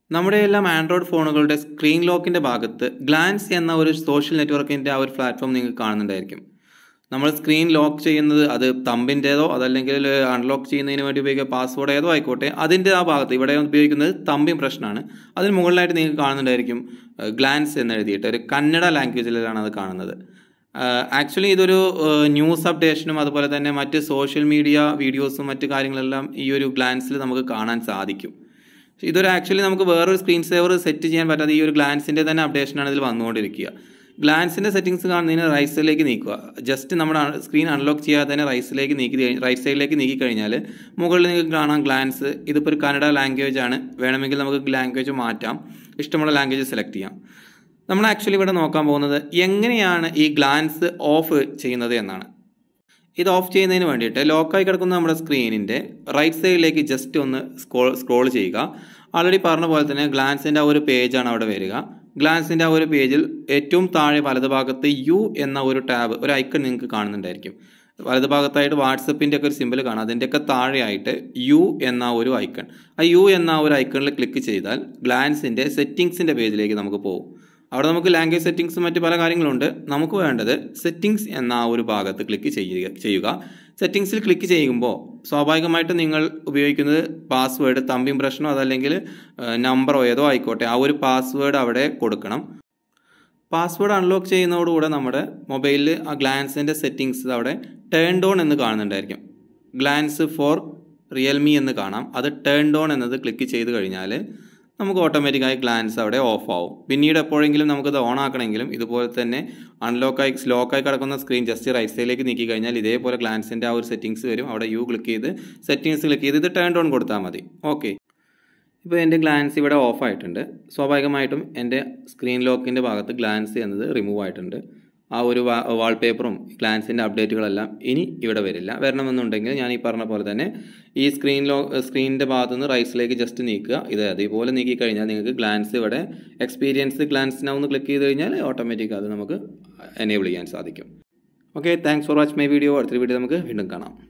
നമ്മുടെ എല്ലാം ആൻഡ്രോയിഡ് ഫോണുകളുടെ സ്ക്രീൻ ലോക്കിൻ്റെ ഭാഗത്ത് ഗ്ലാൻസ് എന്ന ഒരു സോഷ്യൽ നെറ്റ്വർക്കിൻ്റെ ആ ഒരു പ്ലാറ്റ്ഫോം നിങ്ങൾക്ക് കാണുന്നുണ്ടായിരിക്കും. നമ്മൾ സ്ക്രീൻ ലോക്ക് ചെയ്യുന്നത് അത് തമ്പിൻ്റേതോ അതല്ലെങ്കിൽ അൺലോക്ക് ചെയ്യുന്നതിന് വേണ്ടി ഉപയോഗിക്കുക പാസ്വേഡ് ഏതോ ആയിക്കോട്ടെ, അതിൻ്റെ ആ ഭാഗത്ത് ഇവിടെ ഉപയോഗിക്കുന്നത് തമ്പിൻ പ്രശ്നമാണ്. അതിന് മുകളിലായിട്ട് നിങ്ങൾക്ക് കാണുന്നുണ്ടായിരിക്കും ഗ്ലാൻസ് എന്ന് എഴുതിയിട്ട് ഒരു കന്നഡ ലാംഗ്വേജിലാണ് അത് കാണുന്നത്. ആക്ച്വലി ഇതൊരു ന്യൂസ് അപ്ഡേഷനും അതുപോലെ തന്നെ മറ്റ് സോഷ്യൽ മീഡിയ വീഡിയോസും മറ്റ് കാര്യങ്ങളെല്ലാം ഈ ഒരു ഗ്ലാൻസിൽ നമുക്ക് കാണാൻ സാധിക്കും. ഇതൊരു ആക്ച്വലി നമുക്ക് വേറൊരു സ്ക്രീൻ സേവർ സെറ്റ് ചെയ്യാൻ പറ്റാതെ ഈ ഒരു ഗ്ലാൻസിൻ്റെ തന്നെ അപ്ഡേഷനാണ് ഇതിൽ വന്നുകൊണ്ടിരിക്കുക. ഗ്ലാൻസിൻ്റെ സെറ്റിംഗ്സ് കാണുന്നതിന് റൈറ്റ് സൈഡിലേക്ക് നീക്കുക. ജസ്റ്റ് നമ്മുടെ സ്ക്രീൻ അൺലോക്ക് ചെയ്യാതെ തന്നെ റൈറ്റ് സൈഡിലേക്ക് നീക്കി കഴിഞ്ഞാൽ മുകളിൽ നിങ്ങൾക്ക് കാണാം ഗ്ലാൻസ്. ഇതിപ്പോൾ ഒരു കന്നഡ ലാംഗ്വേജ് ആണ്. വേണമെങ്കിൽ നമുക്ക് ലാംഗ്വേജ് മാറ്റാം, ഇഷ്ടമുള്ള ലാംഗ്വേജ് സെലക്ട് ചെയ്യാം. നമ്മൾ ആക്ച്വലി ഇവിടെ നോക്കാൻ പോകുന്നത് എങ്ങനെയാണ് ഈ ഗ്ലാൻസ് ഓഫ് ചെയ്യുന്നത് എന്നാണ്. ഇത് ഓഫ് ചെയ്യുന്നതിന് വേണ്ടിയിട്ട് ലോക്കായി കിടക്കുന്ന നമ്മുടെ സ്ക്രീനിൻ്റെ റൈറ്റ് സൈഡിലേക്ക് ജസ്റ്റ് ഒന്ന് സ്ക്രോൾ ചെയ്യുക. ആൾറെഡി പറഞ്ഞ പോലെ തന്നെ ഗ്ലാൻസിൻ്റെ ആ ഒരു പേജാണ് അവിടെ വരിക. ഗ്ലാൻസിൻ്റെ ആ ഒരു പേജിൽ ഏറ്റവും താഴെ വലതുഭാഗത്ത് യു എന്ന ഒരു ടാബ്, ഒരു ഐക്കൺ നിങ്ങൾക്ക് കാണുന്നുണ്ടായിരിക്കും. വലതുഭാഗത്തായിട്ട് വാട്സപ്പിൻ്റെ ഒക്കെ ഒരു സിമ്പിൾ കാണാം. അതിൻ്റെയൊക്കെ താഴെയായിട്ട് യു എന്ന ഒരു ഐക്കൺ, ആ യു എന്ന ഒരു ഐക്കണിൽ ക്ലിക്ക് ചെയ്താൽ ഗ്ലാൻസിൻ്റെ സെറ്റിങ്സിൻ്റെ പേജിലേക്ക് നമുക്ക് പോകും. അവിടെ നമുക്ക് ലാംഗ്വേജ് സെറ്റിങ്സും മറ്റ് പല കാര്യങ്ങളുണ്ട്. നമുക്ക് വേണ്ടത് സെറ്റിങ്സ് എന്ന ആ ഒരു ഭാഗത്ത് ക്ലിക്ക് ചെയ്യുക. സെറ്റിങ്സിൽ ക്ലിക്ക് ചെയ്യുമ്പോൾ സ്വാഭാവികമായിട്ടും നിങ്ങൾ ഉപയോഗിക്കുന്നത് പാസ്വേഡ് തമ്പിൻ പ്രശ്നമോ അതല്ലെങ്കിൽ നമ്പറോ ഏതോ ആയിക്കോട്ടെ, ആ ഒരു പാസ്വേഡ് അവിടെ കൊടുക്കണം. പാസ്വേഡ് അൺലോക്ക് ചെയ്യുന്നതോടുകൂടെ നമ്മുടെ മൊബൈലിൽ ആ ഗ്ലാൻസിൻ്റെ സെറ്റിങ്സ് അവിടെ ടേൺഡ് ഓൺ എന്ന് കാണുന്നുണ്ടായിരിക്കും. ഗ്ലാൻസ് ഫോർ റിയൽമി എന്ന് കാണാം. അത് ടേൺഡ് ഓൺ എന്നത് ക്ലിക്ക് ചെയ്ത് കഴിഞ്ഞാൽ നമുക്ക് ഓട്ടോമാറ്റിക്കായി ഗ്ലാൻസ് അവിടെ ഓഫ് ആവും. പിന്നീട് എപ്പോഴെങ്കിലും നമുക്കത് ഓൺ ആക്കണമെങ്കിലും ഇതുപോലെ തന്നെ ലോക്കായി കിടക്കുന്ന സ്ക്രീൻ ജസ്റ്റ് റൈറ്റ് സൈഡിലേക്ക് നീക്കി കഴിഞ്ഞാൽ ഇതേപോലെ ഗ്ലാൻസിൻ്റെ ആ ഒരു സെറ്റിങ്സ് വരും. അവിടെ യു ക്ലിക്ക് ചെയ്ത് സെറ്റിങ്സ് ക്ലിക്ക് ചെയ്ത് ഇത് ടേൺ ഓൺ കൊടുത്താൽ മതി. ഓക്കെ, ഇപ്പോൾ എൻ്റെ ഗ്ലാൻസ് ഇവിടെ ഓഫ് ആയിട്ടുണ്ട്. സ്വാഭാവികമായിട്ടും എൻ്റെ സ്ക്രീൻ ലോക്കിൻ്റെ ഭാഗത്ത് ഗ്ലാൻസ് എന്നത് റിമൂവ് ആയിട്ടുണ്ട്. ആ ഒരു വാൾപേപ്പറും ഗ്ലാൻസിൻ്റെ അപ്ഡേറ്റുകളെല്ലാം ഇനി ഇവിടെ വരില്ല. വരണമെന്നുണ്ടെങ്കിൽ ഞാൻ ഈ പറഞ്ഞ പോലെ തന്നെ ഈ സ്ക്രീനിൻ്റെ ഭാഗത്തു നിന്ന് റൈറ്റ്സിലേക്ക് ജസ്റ്റ് നീക്കുക. ഇത് അതേപോലെ നീക്കി കഴിഞ്ഞാൽ നിങ്ങൾക്ക് ഗ്ലാൻസ് ഇവിടെ എക്സ്പീരിയൻസ് ഗ്ലാൻസ് നൗ ഒന്ന് ക്ലിക്ക് ചെയ്ത് കഴിഞ്ഞാൽ ഓട്ടോമാറ്റിക് അത് നമുക്ക് എനേബിൾ ചെയ്യാൻ സാധിക്കും. Okay, thanks for watch my video. അടുത്തൊരു വീഡിയോ നമുക്ക് വീണ്ടും കാണാം.